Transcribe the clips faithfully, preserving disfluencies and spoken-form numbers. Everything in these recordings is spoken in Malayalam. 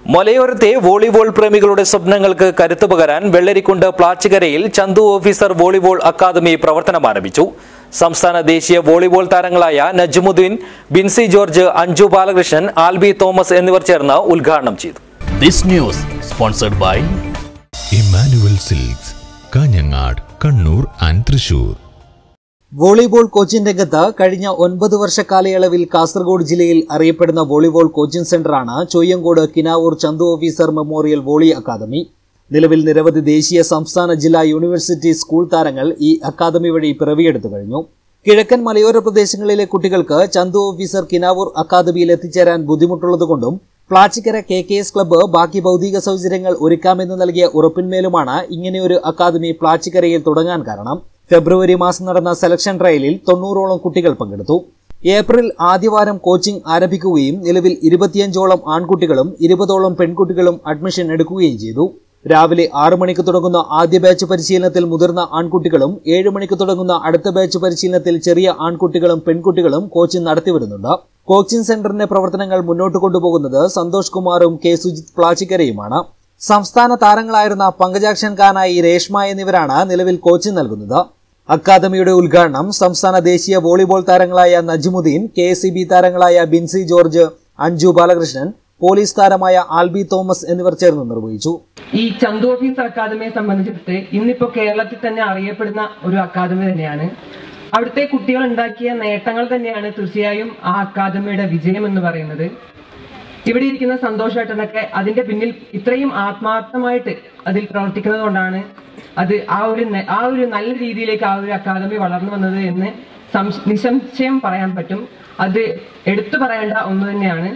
മലയോരത്തെ വോളിബോൾ പ്രേമികളുടെ സ്വപ്നങ്ങൾക്ക് കരുത്തു പകരാൻ വെള്ളരിക്കുണ്ട് പ്ലാച്ചിക്കരയിൽ ചന്തു ഓഫീസർ വോളിബോൾ അക്കാദമി പ്രവർത്തനം ആരംഭിച്ചു. സംസ്ഥാന ദേശീയ വോളിബോൾ താരങ്ങളായ നജ്മുദ്ദീൻ, ബിൻസി ജോർജ്, അഞ്ജു ബാലകൃഷ്ണൻ, ആൽബി തോമസ് എന്നിവർ ചേർന്ന് ഉദ്ഘാടനം ചെയ്തു. This news sponsored by Emmanuel Silks, Kanhangad, Kannur and Thrissur. Volleyball coaching രംഗത്ത് കഴിഞ്ഞ ഒൻപത് വർഷ കാലയളവിൽ കാസർഗോഡ് ജില്ലയിൽ അറിയപ്പെടുന്ന വോളിബോൾ കോച്ചിംഗ് സെന്ററാണ് Choyyamkode Kinavoor Chandu officer memorial volley academy. നിലവിൽ നിരവധി ദേശീയ, സംസ്ഥാന, ജില്ലാ, യൂണിവേഴ്സിറ്റി, സ്കൂൾ താരങ്ങൾ ഈ അക്കാദമി വഴി പിറവിയെടുത്തു കഴിഞ്ഞു. കിഴക്കൻ മലയോര പ്രദേശങ്ങളിലെ കുട്ടികൾക്ക് ചന്തു ഓഫീസർ കിനാവൂർ അക്കാദമിയിൽ എത്തിച്ചേരാൻ ബുദ്ധിമുട്ടുള്ളതുകൊണ്ടും Plachikkara K K S club ബാക്കി ഭൗതിക സൗകര്യങ്ങൾ ഒരുക്കാമെന്ന് നൽകിയ ഉറപ്പിന്മേലുമാണ് ഇങ്ങനെയൊരു അക്കാദമി പ്ലാച്ചിക്കരയിൽ തുടങ്ങാൻ കാരണം. ഫെബ്രുവരി മാസം നടന്ന സെലക്ഷൻ ട്രയലിൽ തൊണ്ണൂറോളം കുട്ടികൾ പങ്കെടുത്തു. ഏപ്രിൽ ആദ്യവാരം കോച്ചിംഗ് ആരംഭിക്കുകയും നിലവിൽ ഇരുപത്തിയഞ്ചോളം ആൺകുട്ടികളും ഇരുപതോളം പെൺകുട്ടികളും അഡ്മിഷൻ എടുക്കുകയും ചെയ്തു. രാവിലെ ആറു മണിക്ക് തുടങ്ങുന്ന ആദ്യ ബാച്ച് പരിശീലനത്തിൽ മുതിർന്ന ആൺകുട്ടികളും ഏഴു മണിക്ക് തുടങ്ങുന്ന അടുത്ത ബാച്ച് പരിശീലനത്തിൽ ചെറിയ ആൺകുട്ടികളും പെൺകുട്ടികളും കോച്ചിംഗ് നടത്തിവരുന്നുണ്ട്. കോച്ചിംഗ് സെന്ററിന്റെ പ്രവർത്തനങ്ങൾ മുന്നോട്ട് കൊണ്ടുപോകുന്നത് സന്തോഷ് കുമാറും കെ സുജിത് പ്ലാച്ചിക്കരയുമാണ്. സംസ്ഥാന താരങ്ങളായിരുന്ന പങ്കജാക്ഷൻ ഖാനായി, രേഷ്മ എന്നിവരാണ് നിലവിൽ കോച്ചിംഗ് നൽകുന്നത്. അക്കാദമിയുടെ ഉദ്ഘാടനം സംസ്ഥാന ദേശീയ വോളിബോൾ താരങ്ങളായ Najmuddin, K S E B താരങ്ങളായ ബിൻസി ജോർജ്, അഞ്ജു ബാലകൃഷ്ണൻ, പോലീസ് താരമായ ആൽബി തോമസ് എന്നിവർ ചേർന്ന് നിർവഹിച്ചു. ഈ ചന്തു ഓഫീസർ അക്കാദമിയെ സംബന്ധിച്ചിട്ട് ഇന്നിപ്പോ കേരളത്തിൽ തന്നെ അറിയപ്പെടുന്ന ഒരു അക്കാദമി തന്നെയാണ്. അവിടുത്തെ കുട്ടികൾ ഉണ്ടാക്കിയ നേട്ടങ്ങൾ തന്നെയാണ് തീർച്ചയായും ആ അക്കാദമിയുടെ വിജയം എന്ന് പറയുന്നത്. ഇവിടെ ഇരിക്കുന്ന സന്തോഷേട്ടനൊക്കെ അതിന്റെ പിന്നിൽ ഇത്രയും ആത്മാർത്ഥമായിട്ട് അതിൽ പ്രവർത്തിക്കുന്നത് കൊണ്ടാണ് അത് ആ ഒരു ആ ഒരു നല്ല രീതിയിലേക്ക് ആ ഒരു അക്കാദമി വളർന്നു വന്നത് എന്ന് നിസ്സംശയം പറയാൻ പറ്റും. അത് എടുത്തു പറയേണ്ട ഒന്ന് തന്നെയാണ്.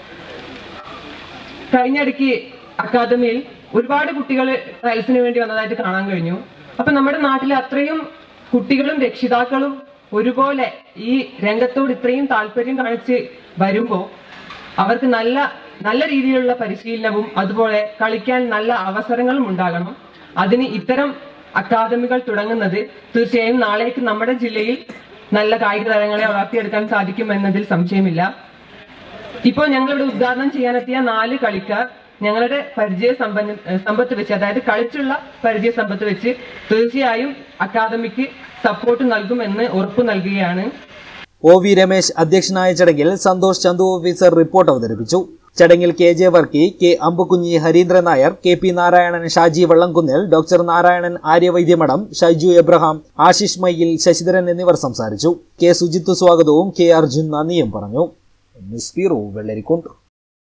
കഴിഞ്ഞിടയ്ക്ക് അക്കാദമിയിൽ ഒരുപാട് കുട്ടികൾ ട്രയൽസിന് വേണ്ടി വന്നതായിട്ട് കാണാൻ കഴിഞ്ഞു. അപ്പൊ നമ്മുടെ നാട്ടിലെ അത്രയും കുട്ടികളും രക്ഷിതാക്കളും ഒരുപോലെ ഈ രംഗത്തോട് ഇത്രയും താല്പര്യം കാണിച്ച് വരുമ്പോൾ അവർക്ക് നല്ല നല്ല രീതിയിലുള്ള പരിശീലനവും അതുപോലെ കളിക്കാൻ നല്ല അവസരങ്ങളും ഉണ്ടാകണം. അതിന് ഇത്തരം അക്കാദമികൾ തുടങ്ങുന്നത് തീർച്ചയായും നാളേക്ക് നമ്മുടെ ജില്ലയിൽ നല്ല കായിക താരങ്ങളെ വളർത്തിയെടുക്കാൻ സാധിക്കും എന്നതിൽ സംശയമില്ല. ഇപ്പോൾ ഞങ്ങളിവിടെ ഉദ്ഘാടനം ചെയ്യാനെത്തിയ നാല് കളിക്കാർ ഞങ്ങളുടെ പരിചയ സമ്പന്ന സമ്പത്ത് വെച്ച് അതായത് കളിച്ചുള്ള പരിചയ സമ്പത്ത് വെച്ച് തീർച്ചയായും അക്കാദമിക്ക് സപ്പോർട്ട് നൽകുമെന്ന് ഉറപ്പു നൽകുകയാണ്. ഒ വി രമേശ് അധ്യക്ഷനായ ചടങ്ങിൽ സന്തോഷ് ചന്തു ഓഫീസർ റിപ്പോർട്ട് അവതരിപ്പിച്ചു. ചടങ്ങിൽ K J Varkey, K Ambukunhi, Harindran Nair, K P Narayanan, Shaji Vallamkunnel, doctor Narayanan, Aryavaidyamadham, Shaiju Abraham, Ashish Mayyil, Sasidharan എന്നിവർ സംസാരിച്ചു. കെ സുജിത്ത് സ്വാഗതവും കെ അർജുൻ നന്ദിയും പറഞ്ഞു. News bureau, Vellarikundu.